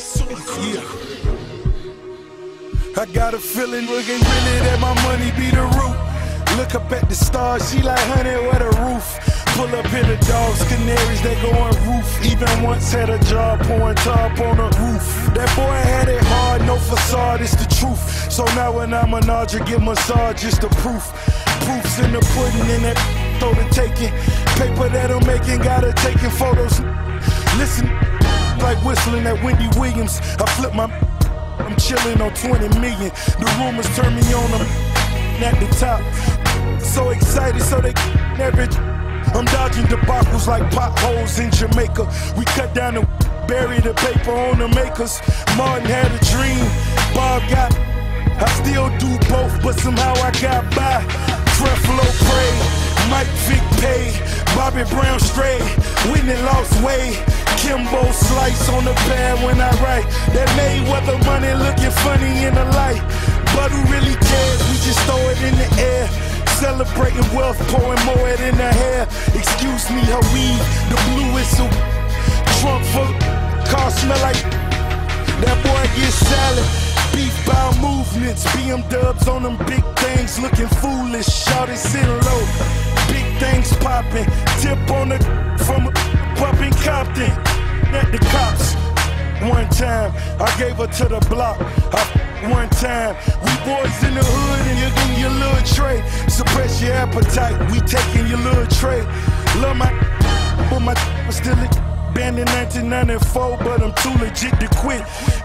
Yeah. I got a feeling looking really that my money be the root. Look up at the stars, she like, honey, what a roof. Pull up in the dogs, canaries, they go on roof. Even once had a job pouring top on the roof. That boy had it hard, no facade, it's the truth. So now when I'm an Audrey, get massage, it's the proof. Proofs in the pudding, in that throw the taking. Paper that I'm making, gotta taking photos. Listen, like whistling at Wendy Williams. I flip my, I'm chilling on 20 million. The rumors turn me on, I'm at the top. So excited, so they average. I'm dodging debacles like potholes in Jamaica. We cut down and bury the paper on the makers. Martin had a dream, Bob got. I still do both, but somehow I got by. Creflo Pray, Mike Vick Pay, Bobby Brown Stray, Whitney lost way. Kimbo Slice on the pad when I write. That Mayweather money looking funny in the light. But who really cares? We just throw it in the air. Celebrating wealth, pouring more in the hair. Excuse me, her weed, the blue whistle. Trunk full, car smell like. That boy gets salad. Beef bow movements, BM dubs on them big things, looking foolish. Shawty sitting low, big things popping. Tip on the from a pup in Compton. At the cops. One time, I gave her to the block. One time, we boys in the hood and you're getting your little tray. Suppress your appetite, we taking your little tray. Love my, but my was still banned in 1994, but I'm too legit to quit.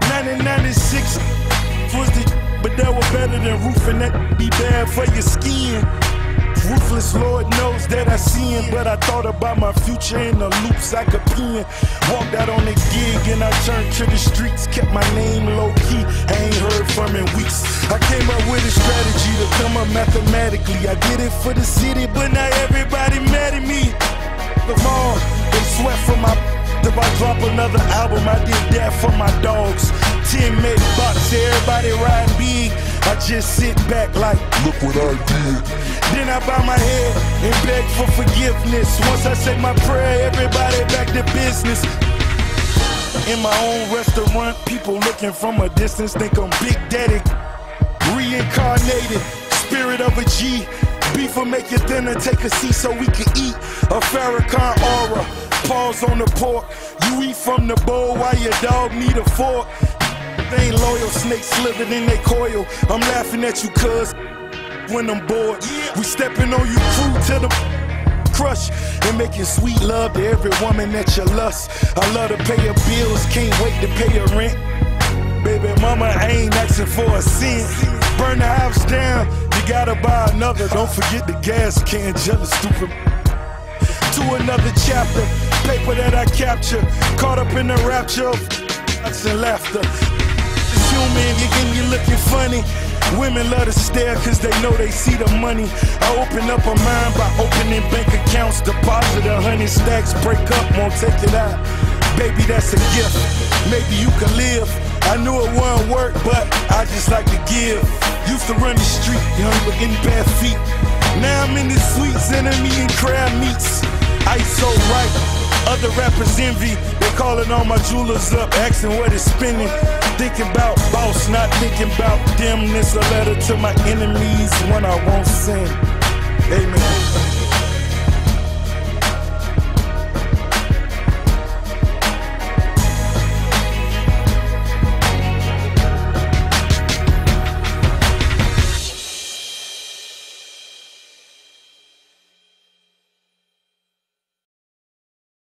1996 was the, but that was better than roofing. That be bad for your skin. Ruthless, Lord knows that I see him, but I thought about my future in the loops I could pin. Walked out on the gig and I turned to the streets, kept my name low key. I ain't heard from in weeks. I came up with a strategy to come up mathematically. I did it for the city, but now everybody mad at me. Come on, they sweat for my. If I drop another album, I did that for my dogs. 10 made bucks, everybody riding big. I just sit back like, look what I did. Then I bow my head and beg for forgiveness. Once I say my prayer, everybody back to business. In my own restaurant, people looking from a distance think I'm Big Daddy. Reincarnated, spirit of a G. Beef will make you thinner, take a seat so we can eat. A Farrakhan aura. Paws on the pork, you eat from the bowl while your dog need a fork. They ain't loyal, snakes slithered in they coil. I'm laughing at you cuz when I'm bored. We stepping on you crew to the crush and making sweet love to every woman that you lust. I love to pay her bills, can't wait to pay her rent. Baby mama, I ain't asking for a cent. Burn the house down, you gotta buy another. Don't forget the gas can, jealous stupid. To another chapter, paper that I capture, caught up in the rapture of and laughter. It's human, you looking funny. Women love to stare cause they know they see the money. I open up a mind by opening bank accounts, deposit 100 stacks, break up, won't take it out. Baby, that's a gift, maybe you can live. I knew it wouldn't work, but I just like to give. Used to run the street, young but in bare feet. Now I'm in the sweets, enemy and crab meats. Ice so right, other rappers envy. They calling all my jewelers up, asking what it's spending. Thinking about boss, not thinking about them. This a letter to my enemies, one I won't send. Amen.